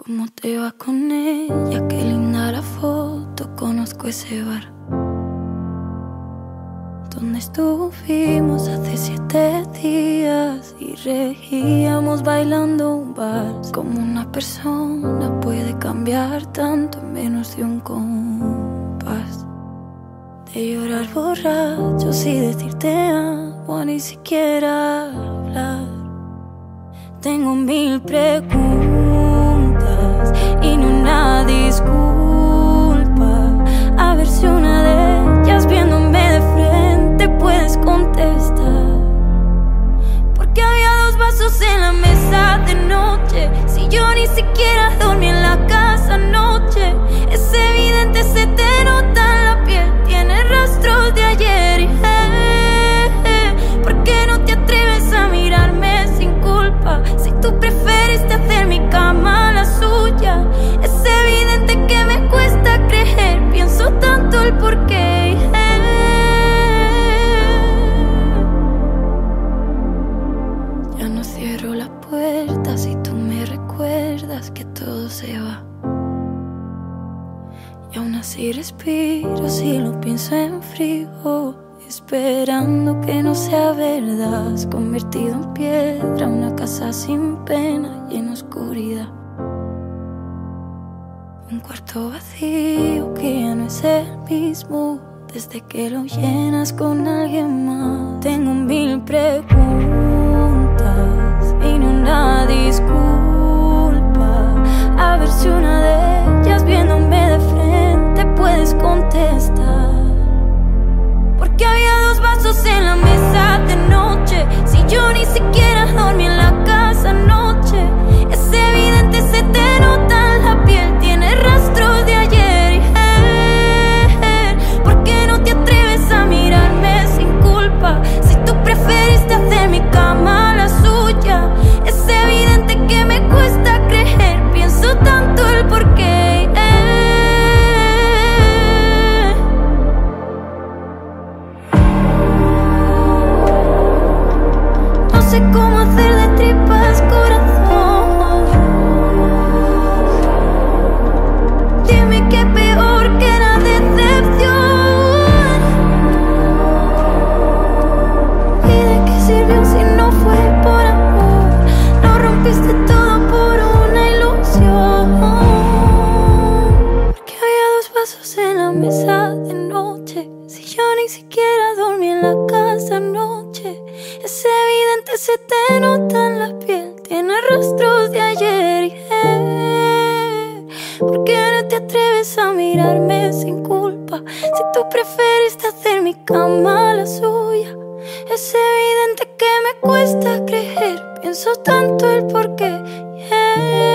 ¿Cómo te va con ella? Qué linda la foto, conozco ese bar donde estuvimos hace 7 días y regíamos bailando un vals. Como una persona puede cambiar tanto en menos de un compás. De llorar borrachos y decirte amo, ni siquiera hablar. Tengo 1000 preguntas y ni una disculpa. A ver si una de ellas viéndome de frente puedes contestar. Porque había 2 vasos en la mesa de noche. Si yo ni siquiera dormí en la casa anoche. Es evidente, se te nota en la piel, tiene rastros de ayer. ¿Por qué no te atreves a mirarme sin culpa? Si tú preferiste hacer mi cama la suya. Es evidente que me cuesta creer, pienso tanto el porqué. Ya no cierro la puerta si tú me recuerdas que todo se va. Y aún así respiro si lo pienso en frío, esperando que no sea verdad. Has convertido en piedra una casa sin pena y en oscuridad. Un cuarto vacío que ya no es el mismo desde que lo llenas con alguien más. Tengo 1000 preguntas y ni una disculpa. A ver si una de ellas viéndome de frente puedes contestar. Porque había 2 vasos en la mesa de noche. Si yo ni siquiera dormí en la casa anoche. Es evidente, se te nota en la piel, tiene rastros de ayer. ¿Por qué no te atreves a mirarme sin culpa? Si tú preferiste hacer mi cama la suya. Es evidente que me cuesta creer, pienso tanto el porqué. No sé cómo hacer de tripas corazón. Dime qué peor que la decepción. ¿Y de qué sirvió si no fue por amor? Lo rompiste todo por una ilusión. Porque había 2 vasos en la mesa de noche. Si yo ni siquiera dormí en la casa anoche. Es evidente, se te nota en la piel, tiene rastros de ayer. ¿Por qué no te atreves a mirarme sin culpa? Si tú preferiste hacer mi cama la suya. Es evidente que me cuesta creer, pienso tanto el porqué.